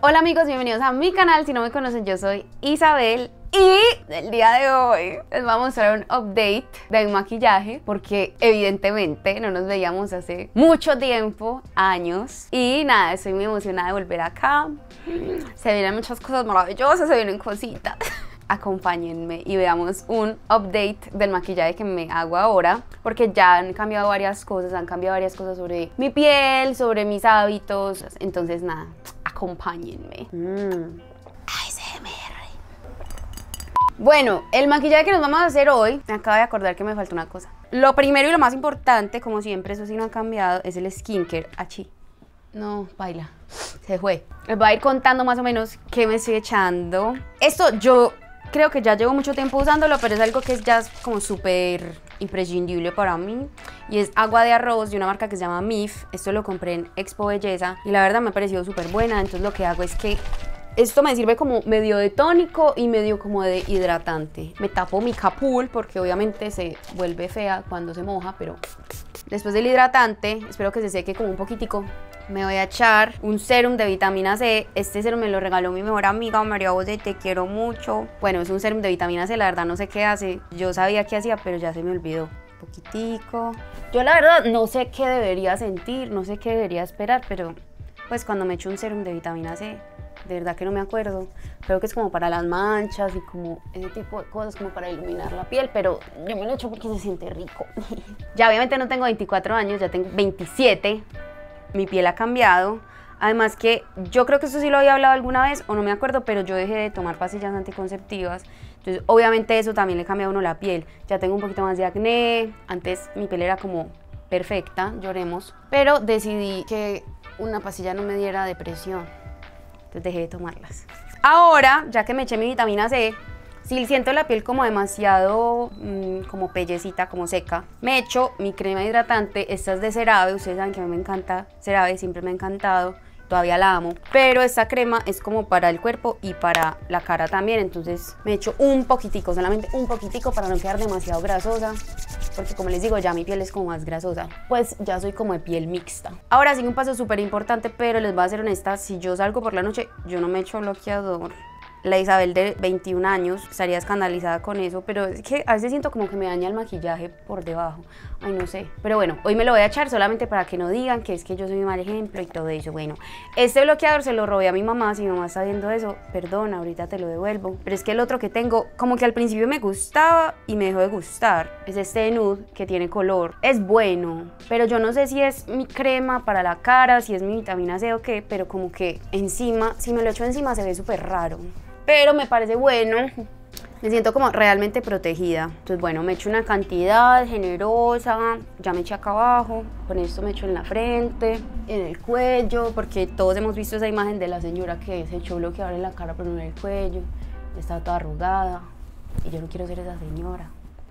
Hola amigos, bienvenidos a mi canal. Si no me conocen, yo soy Isabel y el día de hoy les voy a mostrar un update de mi maquillaje porque evidentemente no nos veíamos hace mucho tiempo, años, y nada, estoy muy emocionada de volver acá. Se vienen muchas cosas maravillosas, se vienen cositas. Acompáñenme y veamos un update del maquillaje que me hago ahora, porque ya han cambiado varias cosas, sobre mi piel, sobre mis hábitos. Entonces nada, acompáñenme. ASMR. Bueno, el maquillaje que nos vamos a hacer hoy, me acabo de acordar que me falta una cosa. Lo primero y lo más importante, como siempre, eso sí no ha cambiado, es el skincare. Achí. No, baila. Se fue. Les voy a ir contando más o menos qué me estoy echando. Esto yo creo que ya llevo mucho tiempo usándolo, pero es algo que es ya como súper imprescindible para mí. Y es agua de arroz de una marca que se llama Mif. Esto lo compré en Expo Belleza y la verdad me ha parecido súper buena. Entonces lo que hago es que esto me sirve como medio de tónico y medio como de hidratante. Me tapo mi capul porque obviamente se vuelve fea cuando se moja, pero después del hidratante, espero que se seque como un poquitico, me voy a echar un serum de vitamina C. Este serum me lo regaló mi mejor amiga María José, te quiero mucho. Bueno, es un serum de vitamina C, la verdad no sé qué hace. Yo sabía qué hacía, pero ya se me olvidó. Un poquitico. Yo la verdad no sé qué debería sentir, no sé qué debería esperar, pero pues cuando me echo un serum de vitamina C, de verdad que no me acuerdo. Creo que es como para las manchas y como ese tipo de cosas, como para iluminar la piel, pero yo me lo echo porque se siente rico. Ya obviamente no tengo 24 años, ya tengo 27. Mi piel ha cambiado. Además que yo creo que esto sí lo había hablado alguna vez o no me acuerdo, pero yo dejé de tomar pastillas anticonceptivas. Entonces obviamente eso también le cambia a uno la piel. Ya tengo un poquito más de acné. Antes mi piel era como perfecta, lloremos. Pero decidí que una pastilla no me diera depresión. Entonces dejé de tomarlas. Ahora, ya que me eché mi vitamina C, si siento la piel como demasiado como pellecita, como seca, me echo mi crema hidratante. Esta es de CeraVe, ustedes saben que a mí me encanta CeraVe, siempre me ha encantado, todavía la amo. Pero esta crema es como para el cuerpo y para la cara también, entonces me echo un poquitico, solamente un poquitico para no quedar demasiado grasosa. Porque como les digo, ya mi piel es como más grasosa. Pues ya soy como de piel mixta. Ahora sí, un paso súper importante, pero les voy a ser honesta, si yo salgo por la noche, yo no me echo bloqueador. La Isabel de 21 años estaría escandalizada con eso, pero es que a veces siento como que me daña el maquillaje por debajo. Ay, no sé. Pero bueno, hoy me lo voy a echar solamente para que no digan que es que yo soy un mal ejemplo y todo eso. Bueno, este bloqueador se lo robé a mi mamá. Si mi mamá está viendo eso, perdona, ahorita te lo devuelvo. Pero es que el otro que tengo, como que al principio me gustaba y me dejó de gustar. Es este de nude que tiene color. Es bueno, pero yo no sé si es mi crema para la cara, si es mi vitamina C o qué, pero como que encima, si me lo echo encima se ve súper raro. Pero me parece bueno, me siento como realmente protegida. Entonces bueno, me echo una cantidad generosa, ya me eché acá abajo, con esto me echo en la frente, en el cuello, porque todos hemos visto esa imagen de la señora que se echó bloqueador en la cara pero no en el cuello, está toda arrugada, y yo no quiero ser esa señora.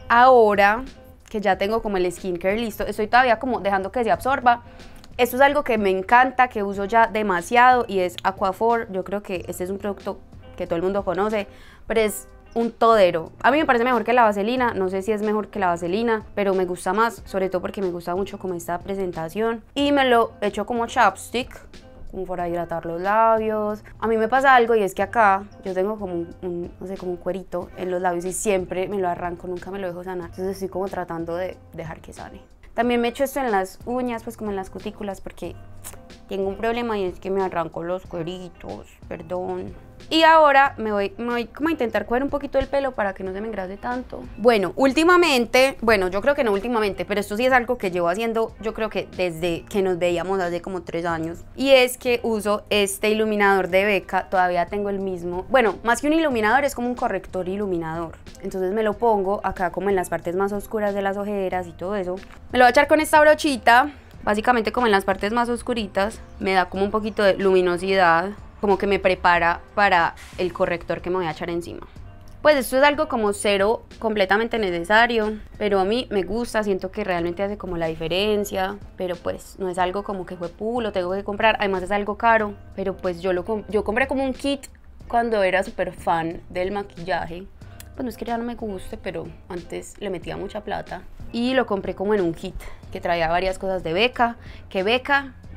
Ahora que ya tengo como el skincare listo, estoy todavía como dejando que se absorba. Esto es algo que me encanta, que uso ya demasiado, y es Aquaphor. Yo creo que este es un producto que todo el mundo conoce, pero es un todero. A mí me parece mejor que la vaselina, no sé si es mejor que la vaselina, pero me gusta más, sobre todo porque me gusta mucho como esta presentación. Y me lo echo como chapstick, como para hidratar los labios. A mí me pasa algo, y es que acá yo tengo como no sé, como un cuerito en los labios y siempre me lo arranco, nunca me lo dejo sanar. Entonces estoy como tratando de dejar que sane. También me echo esto en las uñas, pues como en las cutículas, porque tengo un problema y es que me arranco los cueritos, perdón. Y ahora me voy como a intentar coger un poquito el pelo para que no se me engrase tanto. Bueno, últimamente, bueno, yo creo que no últimamente, pero esto sí es algo que llevo haciendo, yo creo que desde que nos veíamos hace como 3 años. Y es que uso este iluminador de Becca, todavía tengo el mismo. Bueno, más que un iluminador, es como un corrector iluminador. Entonces me lo pongo acá como en las partes más oscuras de las ojeras y todo eso. Me lo voy a echar con esta brochita, básicamente como en las partes más oscuritas. Me da como un poquito de luminosidad, como que me prepara para el corrector que me voy a echar encima. Pues esto es algo como cero completamente necesario, pero a mí me gusta, siento que realmente hace como la diferencia, pero pues no es algo como que fue lo tengo que comprar, además es algo caro, pero pues yo compré como un kit cuando era súper fan del maquillaje. Pues no es que ya no me guste, pero antes le metía mucha plata. Y lo compré como en un kit que traía varias cosas de Becca, que Becca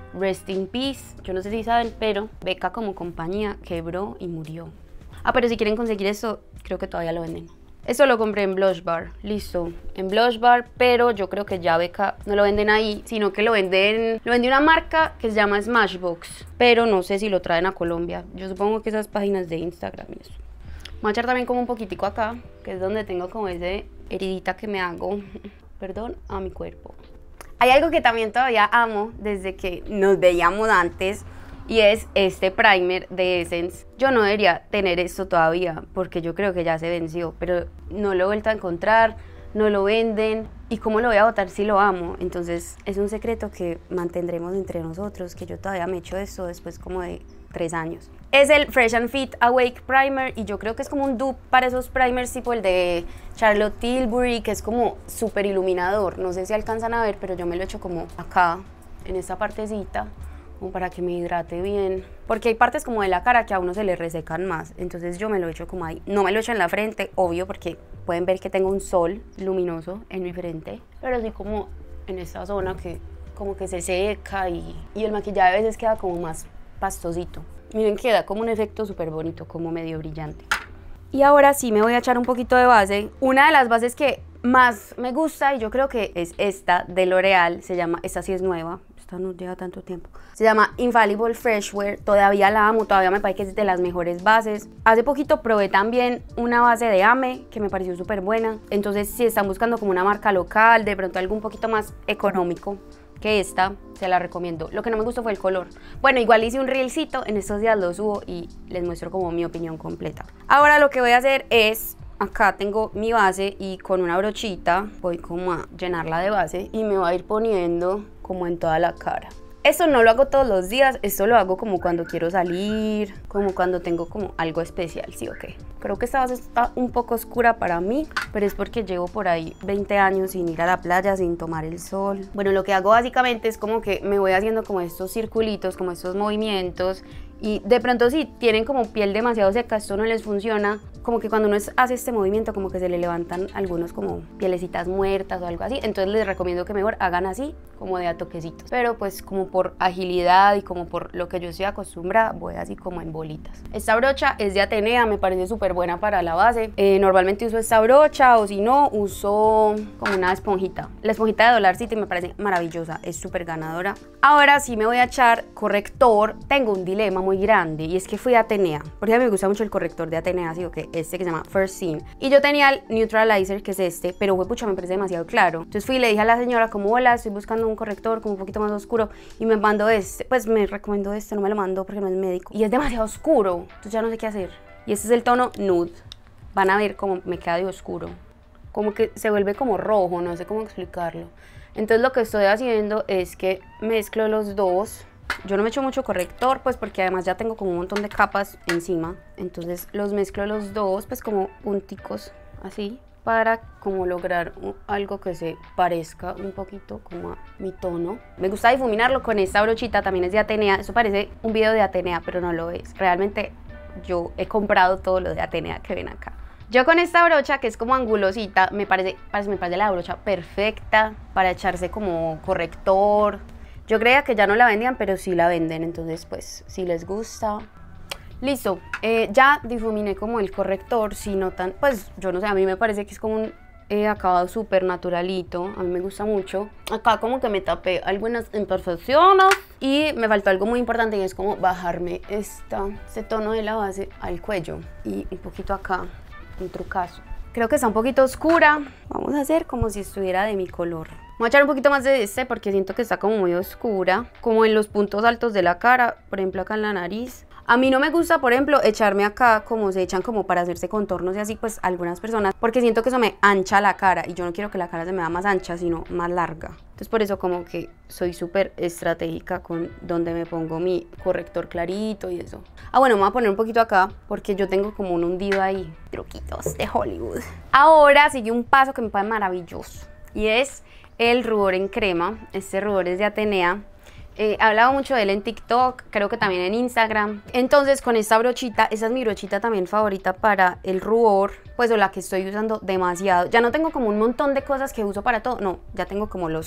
Rest in peace. Yo no sé si saben, pero Becca como compañía quebró y murió. Ah, pero si quieren conseguir esto, creo que todavía lo venden. Esto lo compré en Blush Bar, listo, en Blush Bar, pero yo creo que ya Becca no lo venden ahí, sino que lo vende una marca que se llama Smashbox, pero no sé si lo traen a Colombia. Yo supongo que esas páginas de Instagram y eso. Voy a echar también como un poquitico acá, que es donde tengo como ese heridita que me hago, perdón, a mi cuerpo. Hay algo que también todavía amo desde que nos veíamos antes, y es este primer de Essence. Yo no debería tener esto todavía porque yo creo que ya se venció, pero no lo he vuelto a encontrar, no lo venden y cómo lo voy a botar si lo amo. Entonces es un secreto que mantendremos entre nosotros, que yo todavía me echo esto después como de 3 años. Es el Fresh and Fit Awake Primer y yo creo que es como un dupe para esos primers tipo el de Charlotte Tilbury, que es como súper iluminador. No sé si alcanzan a ver, pero yo me lo echo como acá, en esta partecita, como para que me hidrate bien, porque hay partes como de la cara que a uno se le resecan más, entonces yo me lo echo como ahí. No me lo echo en la frente, obvio, porque pueden ver que tengo un sol luminoso en mi frente, pero sí como en esta zona que como que se seca y el maquillaje a veces queda como más pastosito. Miren, queda como un efecto súper bonito, como medio brillante. Y ahora sí me voy a echar un poquito de base. Una de las bases que más me gusta, y yo creo que es esta de L'Oreal, se llama, esta sí es nueva, esta no lleva tanto tiempo, se llama Infallible Freshwear. Todavía la amo, todavía me parece que es de las mejores bases. Hace poquito probé también una base de Ame que me pareció súper buena, entonces si están buscando como una marca local, de pronto algo un poquito más económico que esta, se la recomiendo. Lo que no me gustó fue el color. Bueno, igual hice un reelcito, en estos días lo subo y les muestro como mi opinión completa. Ahora lo que voy a hacer es, acá tengo mi base y con una brochita voy como a llenarla de base y me voy a ir poniendo como en toda la cara. Esto no lo hago todos los días, esto lo hago como cuando quiero salir, como cuando tengo como algo especial, ¿sí o qué? Creo que esta base está un poco oscura para mí, pero es porque llevo por ahí 20 años sin ir a la playa, sin tomar el sol. Bueno, lo que hago básicamente es como que me voy haciendo como estos circulitos, como estos movimientos, y de pronto si tienen como piel demasiado seca, esto no les funciona, como que cuando uno hace este movimiento como que se le levantan algunos como pielecitas muertas o algo así, entonces les recomiendo que mejor hagan así, como de a toquecitos, pero pues como por agilidad y como por lo que yo estoy acostumbrada, voy así como en bolitas. Esta brocha es de Atenea, me parece súper buena para la base. Normalmente uso esta brocha o si no, uso como una esponjita. La esponjita de Dollar City me parece maravillosa, es súper ganadora. Ahora sí me voy a echar corrector. Tengo un dilema muy grande y es que fui a Atenea, porque a mí me gusta mucho el corrector de Atenea, así que este que se llama First Scene. Y yo tenía el Neutralizer, que es este, pero pucha, me parece demasiado claro. Entonces fui y le dije a la señora como, hola, estoy buscando un corrector como un poquito más oscuro y me mandó este, pues me recomendó este, no me lo mandó porque no es médico y es demasiado oscuro, entonces ya no sé qué hacer. Y este es el tono nude, van a ver cómo me queda de oscuro, como que se vuelve como rojo, no sé cómo explicarlo. Entonces lo que estoy haciendo es que mezclo los dos. Yo no me echo mucho corrector, pues porque además ya tengo como un montón de capas encima, entonces los mezclo los dos, pues como punticos así, para como lograr algo que se parezca un poquito como a mi tono. Me gusta difuminarlo con esta brochita, también es de Atenea. Eso parece un video de Atenea, pero no lo es. Realmente yo he comprado todo lo de Atenea que ven acá. Yo con esta brocha, que es como angulosita, me parece la brocha perfecta para echarse como corrector. Yo creía que ya no la vendían, pero sí la venden, entonces pues si les gusta. Listo, ya difuminé como el corrector, si notan, pues yo no sé, a mí me parece que es como un acabado súper naturalito, a mí me gusta mucho. Acá como que me tapé algunas imperfecciones y me faltó algo muy importante y es como bajarme este tono de la base al cuello y un poquito acá, un trucazo. Creo que está un poquito oscura, vamos a hacer como si estuviera de mi color. Voy a echar un poquito más de este porque siento que está como muy oscura, como en los puntos altos de la cara, por ejemplo acá en la nariz. A mí no me gusta, por ejemplo, echarme acá como se echan como para hacerse contornos y así, pues algunas personas, porque siento que eso me ancha la cara y yo no quiero que la cara se me vea más ancha, sino más larga. Entonces por eso como que soy súper estratégica con donde me pongo mi corrector clarito y eso. Ah, bueno, me voy a poner un poquito acá porque yo tengo como un hundido ahí. Truquitos de Hollywood. Ahora sigue un paso que me parece maravilloso y es el rubor en crema. Este rubor es de Atenea. He hablado mucho de él en TikTok, creo que también en Instagram. Entonces con esta brochita, esa es mi brochita también favorita para el rubor, pues o la que estoy usando demasiado. Ya no tengo como un montón de cosas que uso para todo, no, ya tengo como los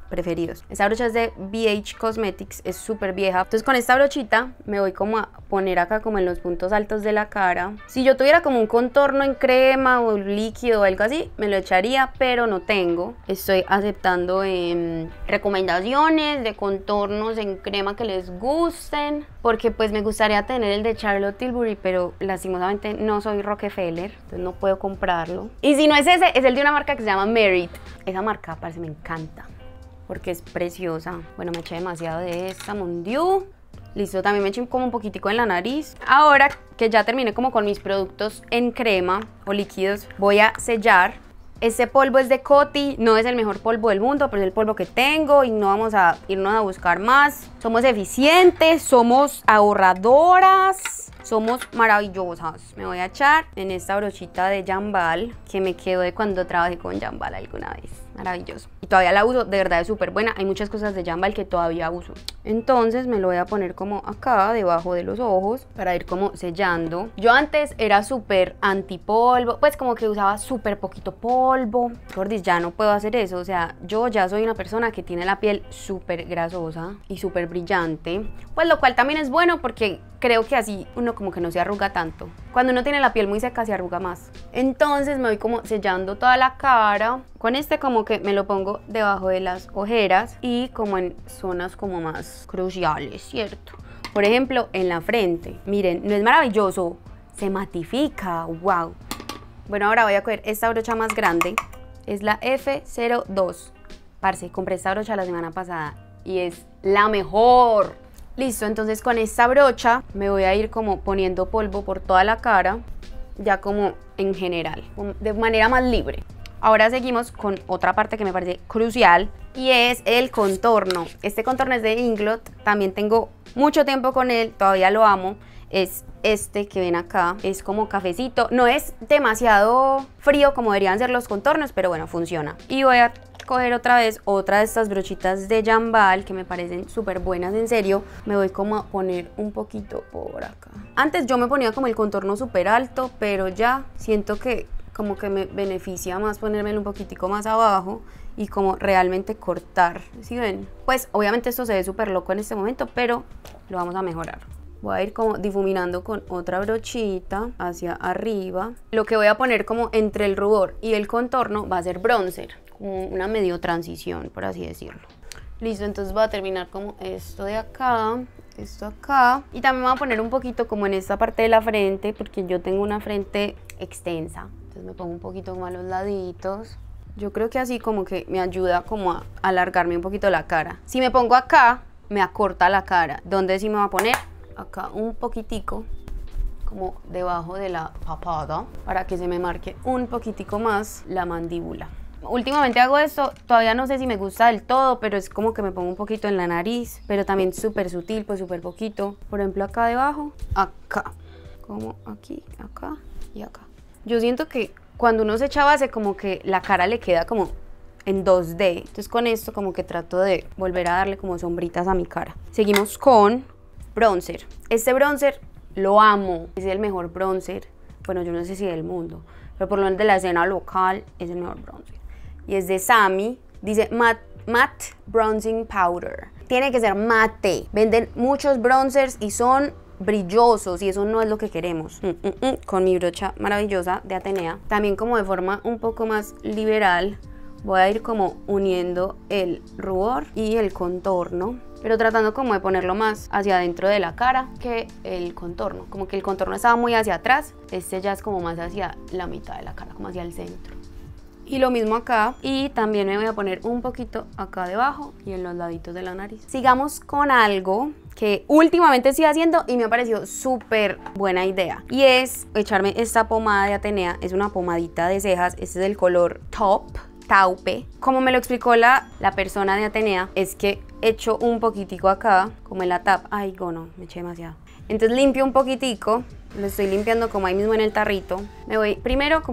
preferidos. Esta brocha es de BH Cosmetics, es súper vieja. Entonces con esta brochita me voy como a poner acá como en los puntos altos de la cara. Si yo tuviera como un contorno en crema o líquido o algo así, me lo echaría, pero no tengo. Estoy aceptando recomendaciones de contornos en crema que les gusten, porque pues me gustaría tener el de Charlotte Tilbury, pero lastimosamente no soy Rockefeller, entonces no puedo comprarlo. Y si no es ese, es el de una marca que se llama Merit. Esa marca parece me encanta porque es preciosa. Bueno, me eché demasiado de esta Mondiu. Listo, también me eché como un poquitico en la nariz. Ahora que ya terminé como con mis productos en crema o líquidos, voy a sellar. Este polvo es de Coty, no es el mejor polvo del mundo, pero es el polvo que tengo y no vamos a irnos a buscar más. Somos eficientes, somos ahorradoras, somos maravillosas. Me voy a echar en esta brochita de Jambal que me quedó de cuando trabajé con Jambal alguna vez. Maravilloso. Y todavía la uso, de verdad es súper buena. Hay muchas cosas de Jambal que todavía uso. Entonces me lo voy a poner como acá, debajo de los ojos, para ir como sellando. Yo antes era súper antipolvo, pues como que usaba súper poquito polvo. Gordis, ya no puedo hacer eso. O sea, yo ya soy una persona que tiene la piel súper grasosa y súper brillante. Pues lo cual también es bueno porque creo que así uno como que no se arruga tanto. Cuando uno tiene la piel muy seca se arruga más. Entonces me voy como sellando toda la cara. Con este como que me lo pongo debajo de las ojeras y como en zonas como más cruciales, ¿cierto? Por ejemplo, en la frente. Miren, ¿no es maravilloso? Se matifica, wow. Bueno, ahora voy a coger esta brocha más grande. Es la F02. Parce, compré esta brocha la semana pasada y es la mejor. Listo, entonces con esta brocha me voy a ir como poniendo polvo por toda la cara, ya como en general, de manera más libre. Ahora seguimos con otra parte que me parece crucial y es el contorno. Este contorno es de Inglot, también tengo mucho tiempo con él, todavía lo amo. Es este que ven acá, es como cafecito, no es demasiado frío como deberían ser los contornos, pero bueno, funciona. Y voy a coger otra vez otra de estas brochitas de Jambal que me parecen súper buenas, en serio. Me voy como a poner un poquito por acá. Antes yo me ponía como el contorno súper alto, pero ya siento que como que me beneficia más ponérmelo un poquitico más abajo y como realmente cortar, ¿sí ven? Pues obviamente esto se ve súper loco en este momento, pero lo vamos a mejorar. Voy a ir como difuminando con otra brochita hacia arriba. Lo que voy a poner como entre el rubor y el contorno va a ser bronzer, como una medio transición, por así decirlo. Listo, entonces voy a terminar como esto de acá, esto acá. Y también voy a poner un poquito como en esta parte de la frente, porque yo tengo una frente extensa. Entonces me pongo un poquito como a los laditos. Yo creo que así como que me ayuda como a alargarme un poquito la cara. Si me pongo acá, me acorta la cara. ¿Dónde sí me va a poner? Acá un poquitico, como debajo de la papada, para que se me marque un poquitico más la mandíbula. Últimamente hago esto, todavía no sé si me gusta del todo, pero es como que me pongo un poquito en la nariz, pero también súper sutil, pues súper poquito. Por ejemplo, acá debajo, acá, como aquí, acá y acá. Yo siento que cuando uno se echa base, como que la cara le queda como en 2D. Entonces con esto como que trato de volver a darle como sombritas a mi cara. Seguimos con bronzer. Este bronzer lo amo, es el mejor bronzer, bueno, yo no sé si del mundo, pero por lo menos de la escena local es el mejor bronzer. Y es de Sami, dice Matte Bronzing Powder. Tiene que ser mate. Venden muchos bronzers y son brillosos y eso no es lo que queremos. Con mi brocha maravillosa de Atenea, también como de forma un poco más liberal, voy a ir como uniendo el rubor y el contorno, pero tratando como de ponerlo más hacia adentro de la cara que el contorno. Como que el contorno estaba muy hacia atrás, este ya es como más hacia la mitad de la cara, como hacia el centro. Y lo mismo acá, y también me voy a poner un poquito acá debajo y en los laditos de la nariz. Sigamos con algo que últimamente estoy haciendo y me ha parecido súper buena idea, y es echarme esta pomada de Atenea. Es una pomadita de cejas, este es del color Taupe. Como me lo explicó la persona de Atenea, es que echo un poquitico acá, como en la tapa. Ay, no, me eché demasiado. Entonces limpio un poquitico, lo estoy limpiando como ahí mismo en el tarrito. Me voy primero como a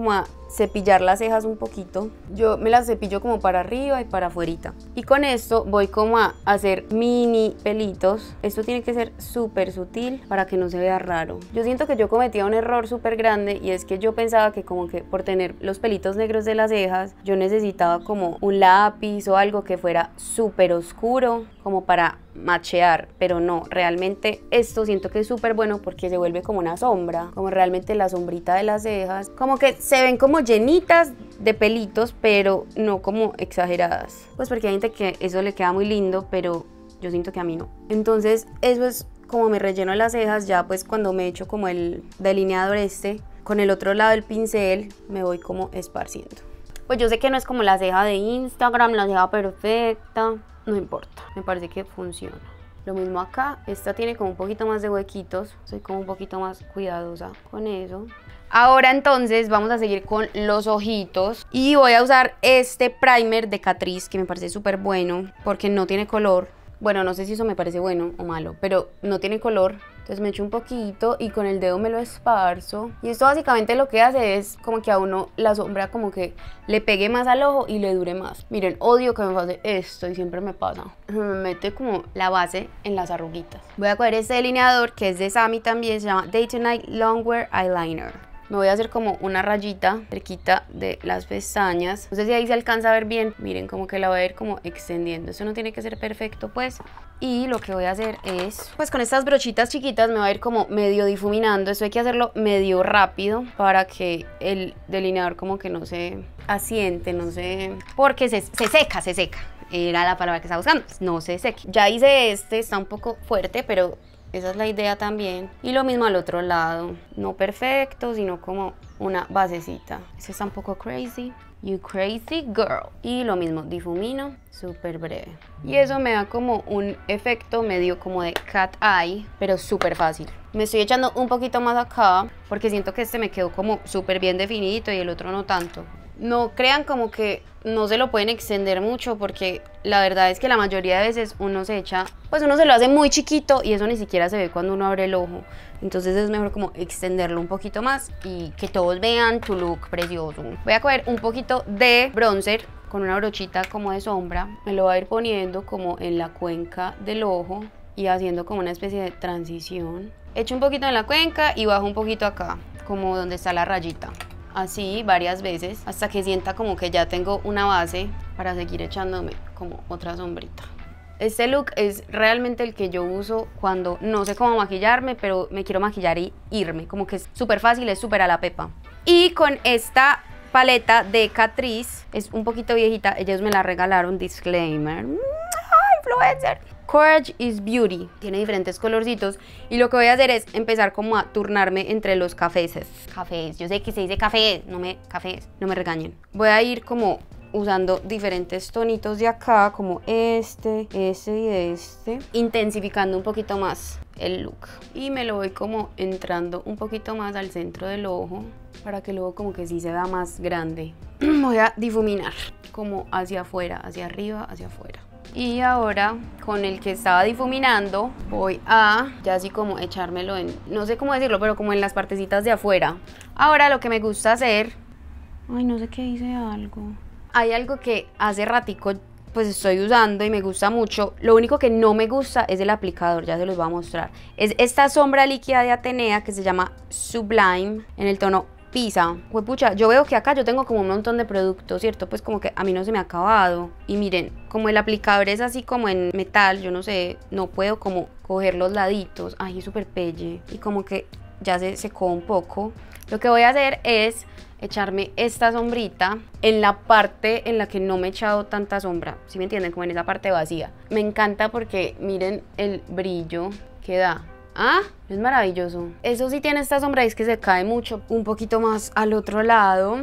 cepillar las cejas un poquito. Yo me las cepillo como para arriba y para afuerita. Y con esto voy como a hacer mini pelitos. Esto tiene que ser súper sutil para que no se vea raro. Yo siento que yo cometía un error súper grande y es que yo pensaba que como que por tener los pelitos negros de las cejas, yo necesitaba como un lápiz o algo que fuera súper oscuro como para machear, pero no, realmente esto siento que es súper bueno porque se vuelve como una sombra, como realmente la sombrita de las cejas, como que se ven como llenitas de pelitos, pero no como exageradas, pues porque hay gente que eso le queda muy lindo, pero yo siento que a mí no. Entonces eso es como me relleno las cejas. Ya pues cuando me echo como el delineador con el otro lado del pincel me voy como esparciendo. Pues yo sé que no es como la ceja de Instagram, la ceja perfecta, no importa, me parece que funciona. Lo mismo acá, esta tiene como un poquito más de huequitos, soy como un poquito más cuidadosa con eso. Ahora entonces vamos a seguir con los ojitos y voy a usar este primer de Catrice que me parece súper bueno porque no tiene color. Bueno, no sé si eso me parece bueno o malo, pero no tiene color. Entonces me echo un poquito y con el dedo me lo esparzo. Y esto básicamente lo que hace es como que a uno la sombra como que le pegue más al ojo y le dure más. Miren, odio que me pase esto y siempre me pasa. Me mete como la base en las arruguitas. Voy a coger este delineador que es de Sami también, se llama Day to Night Longwear Eyeliner. Me voy a hacer como una rayita cerquita de las pestañas. No sé si ahí se alcanza a ver bien. Miren, como que la voy a ir como extendiendo. Eso no tiene que ser perfecto, pues. Y lo que voy a hacer es, pues con estas brochitas chiquitas me voy a ir como medio difuminando. Esto hay que hacerlo medio rápido para que el delineador como que no se asiente, no se... Porque se seca. Era la palabra que estaba buscando. No se seque. Ya hice está un poco fuerte, pero... esa es la idea también. Y lo mismo al otro lado. No perfecto, sino como una basecita. Este está un poco crazy. You crazy girl. Y lo mismo, difumino, súper breve. Y eso me da como un efecto medio como de cat eye, pero súper fácil. Me estoy echando un poquito más acá, porque siento que este me quedó como súper bien definidito y el otro no tanto. No crean como que no se lo pueden extender mucho, porque la verdad es que la mayoría de veces uno se echa, pues uno se lo hace muy chiquito y eso ni siquiera se ve cuando uno abre el ojo. Entonces es mejor como extenderlo un poquito más y que todos vean tu look precioso. Voy a coger un poquito de bronzer con una brochita como de sombra. Me lo voy a ir poniendo como en la cuenca del ojo y haciendo como una especie de transición. Echo un poquito en la cuenca y bajo un poquito acá, como donde está la rayita. Así varias veces hasta que sienta como que ya tengo una base para seguir echándome como otra sombrita. Este look es realmente el que yo uso cuando no sé cómo maquillarme, pero me quiero maquillar y irme. Como que es súper fácil, es súper a la pepa. Y con esta paleta de Catrice, es un poquito viejita, ellos me la regalaron, disclaimer. ¡Ay, influencer! Courage is Beauty, tiene diferentes colorcitos y lo que voy a hacer es empezar como a turnarme entre los cafés, yo sé que se dice café, no me regañen. Voy a ir como usando diferentes tonitos de acá, como este y este, intensificando un poquito más el look y me lo voy como entrando un poquito más al centro del ojo para que luego como que sí se vea más grande. Voy a difuminar como hacia afuera, hacia arriba, hacia afuera. Y ahora con el que estaba difuminando voy a ya así como echármelo en, no sé cómo decirlo, pero como en las partecitas de afuera. Ahora lo que me gusta hacer, ay no sé qué hice algo. Hay algo que hace ratico pues estoy usando y me gusta mucho. Lo único que no me gusta es el aplicador, ya se los voy a mostrar. Es esta sombra líquida de Atenea que se llama Sublime en el tono Pisa. Pues pucha, yo veo que acá yo tengo como un montón de productos, ¿cierto? Pues como que a mí no se me ha acabado. Y miren, como el aplicador es así como en metal, yo no sé, no puedo como coger los laditos. Ay, es súper pelle. Y como que ya se secó un poco. Lo que voy a hacer es echarme esta sombrita en la parte en la que no me he echado tanta sombra. ¿Sí me entienden? Como en esa parte vacía. Me encanta porque miren el brillo que da. Ah, es maravilloso. Eso sí tiene esta sombra, es que se cae mucho. Un poquito más al otro lado.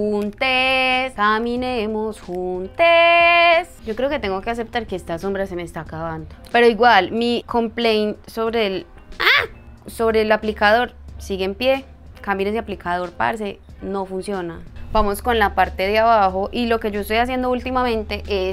Juntes, caminemos juntes. Yo creo que tengo que aceptar que esta sombra se me está acabando. Pero igual, mi complaint sobre el aplicador sigue en pie. Cambien ese aplicador, parce, no funciona. Vamos con la parte de abajo y lo que yo estoy haciendo últimamente es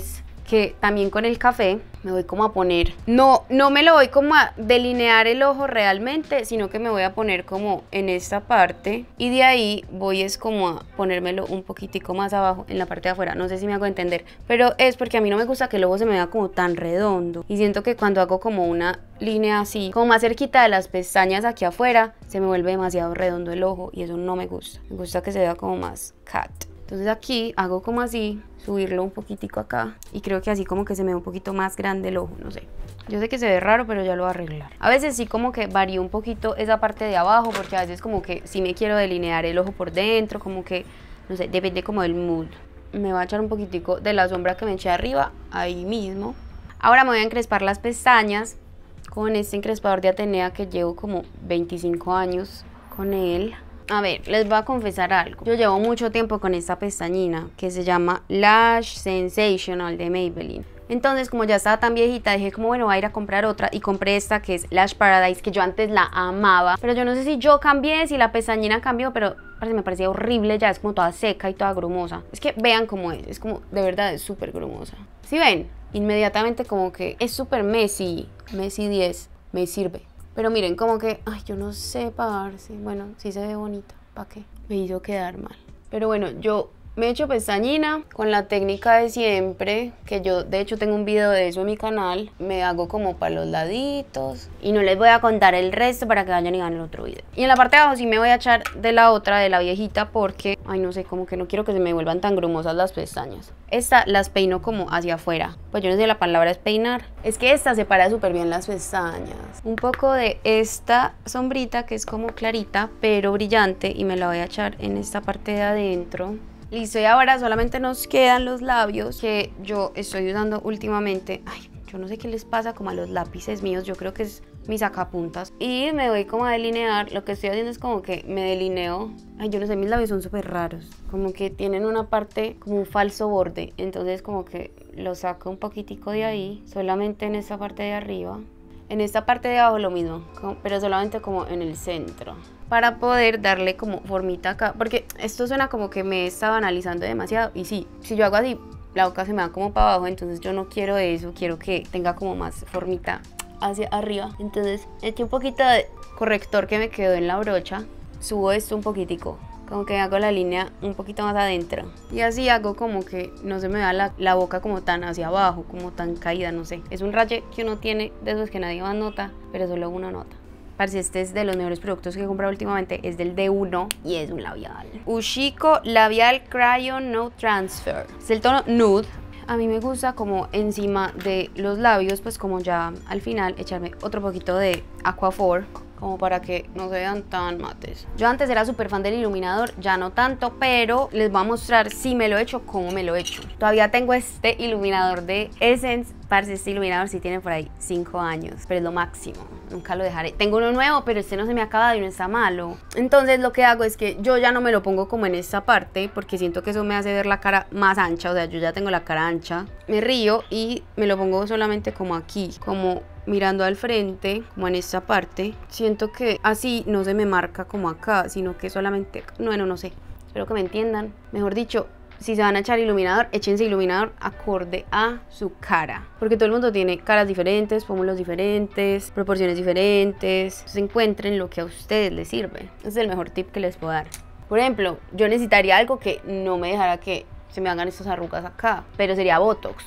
que también con el café me voy como a poner, no me lo voy como a delinear el ojo realmente, sino que me voy a poner como en esta parte y de ahí voy es como a ponérmelo un poquitico más abajo en la parte de afuera. No sé si me hago entender, pero es porque a mí no me gusta que el ojo se me vea como tan redondo y siento que cuando hago como una línea así, como más cerquita de las pestañas aquí afuera, se me vuelve demasiado redondo el ojo y eso no me gusta. Me gusta que se vea como más cat. Entonces aquí hago como así, subirlo un poquitico acá y creo que así como que se me ve un poquito más grande el ojo, no sé. Yo sé que se ve raro, pero ya lo voy a arreglar. A veces sí como que varío un poquito esa parte de abajo porque a veces como que sí me quiero delinear el ojo por dentro, como que, no sé, depende como del mood. Me voy a echar un poquitico de la sombra que me eché arriba, ahí mismo. Ahora me voy a encrespar las pestañas con este encrespador de Atenea que llevo como 25 años con él. A ver, les voy a confesar algo. Yo llevo mucho tiempo con esta pestañina que se llama Lash Sensational de Maybelline. Entonces, como ya estaba tan viejita, dije como bueno, voy a ir a comprar otra y compré esta que es Lash Paradise, que yo antes la amaba. Pero yo no sé si yo cambié, si la pestañina cambió, pero me parecía horrible, ya es como toda seca y toda grumosa. Es que vean cómo es como, de verdad es súper grumosa. ¿Sí ven? Inmediatamente como que es súper Messi 10, me sirve. Pero miren, como que, ay, yo no sé, parce. Bueno, sí se ve bonita. ¿Para qué? Me hizo quedar mal. Pero bueno, yo me he hecho pestañina con la técnica de siempre, que yo de hecho tengo un video de eso en mi canal. Me hago como para los laditos y no les voy a contar el resto para que vayan y vean el otro video. Y en la parte de abajo sí me voy a echar de la otra, de la viejita, porque, ay, no sé, como que no quiero que se me vuelvan tan grumosas las pestañas. Esta las peino como hacia afuera, pues yo no sé si la palabra es peinar. Es que esta separa súper bien las pestañas. Un poco de esta sombrita que es como clarita pero brillante y me la voy a echar en esta parte de adentro. Listo, y ahora solamente nos quedan los labios que yo estoy usando últimamente. Ay, yo no sé qué les pasa como a los lápices míos, yo creo que es mis sacapuntas. Y me voy como a delinear, lo que estoy haciendo es como que me delineo. Ay, yo no sé, mis labios son súper raros, como que tienen una parte como un falso borde. Entonces como que lo saco un poquitico de ahí, solamente en esta parte de arriba. En esta parte de abajo lo mismo, pero solamente como en el centro, para poder darle como formita acá, porque esto suena como que me estaba analizando demasiado. Y sí, si yo hago así, la boca se me va como para abajo, entonces yo no quiero eso, quiero que tenga como más formita hacia arriba. Entonces eché un poquito de corrector que me quedó en la brocha, subo esto un poquitico, como que hago la línea un poquito más adentro y así hago como que no se me da la boca como tan hacia abajo, como tan caída, no sé. Es un raye que uno tiene de esos que nadie más nota, pero solo uno nota. Parce, este es de los mejores productos que he comprado últimamente, es del D1 y es un labial. Ushiko Labial Crayon No Transfer. Es el tono nude. A mí me gusta como encima de los labios, pues como ya al final echarme otro poquito de Aquaphor, como para que no se vean tan mates. Yo antes era súper fan del iluminador, ya no tanto, pero les voy a mostrar si me lo he hecho, cómo me lo he hecho. Todavía tengo este iluminador de Essence. Parce, este iluminador sí tiene por ahí 5 años, pero es lo máximo, nunca lo dejaré. Tengo uno nuevo, pero este no se me ha acabado y no está malo. Entonces lo que hago es que yo ya no me lo pongo como en esta parte, porque siento que eso me hace ver la cara más ancha, o sea, yo ya tengo la cara ancha. Me río y me lo pongo solamente como aquí, como mirando al frente, como en esta parte. Siento que así no se me marca como acá, sino que solamente, bueno, no sé, espero que me entiendan. Mejor dicho, si se van a echar iluminador, échense iluminador acorde a su cara, porque todo el mundo tiene caras diferentes, pómulos diferentes, proporciones diferentes. Entonces encuentren lo que a ustedes les sirve. Ese es el mejor tip que les puedo dar. Por ejemplo, yo necesitaría algo que no me dejara que se me hagan estas arrugas acá, pero sería Botox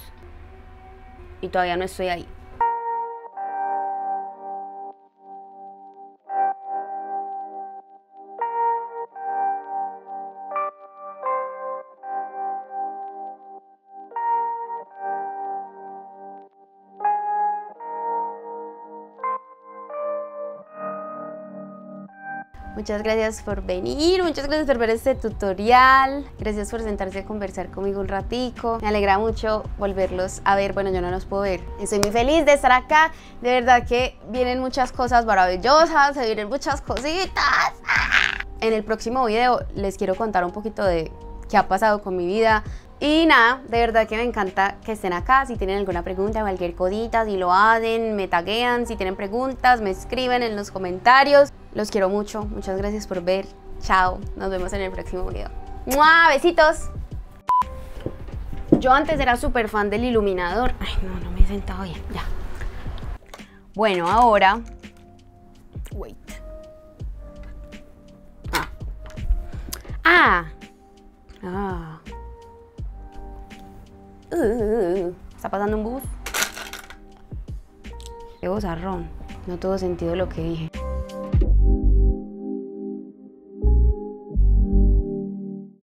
y todavía no estoy ahí. Muchas gracias por venir, muchas gracias por ver este tutorial, gracias por sentarse a conversar conmigo un ratico. Me alegra mucho volverlos a ver, bueno, yo no los puedo ver. Estoy muy feliz de estar acá, de verdad que vienen muchas cosas maravillosas, se vienen muchas cositas. En el próximo video les quiero contar un poquito de qué ha pasado con mi vida. Y nada, de verdad que me encanta que estén acá. Si tienen alguna pregunta, cualquier cosita, si lo hacen, me taguean. Si tienen preguntas, me escriben en los comentarios. Los quiero mucho, muchas gracias por ver. Chao, nos vemos en el próximo video. ¡Mua! Besitos. Yo antes era súper fan del iluminador. Ay, no me he sentado bien, ya. Bueno, ahora... Wait. Está pasando un bus. Qué bozarrón. No tuvo sentido lo que dije.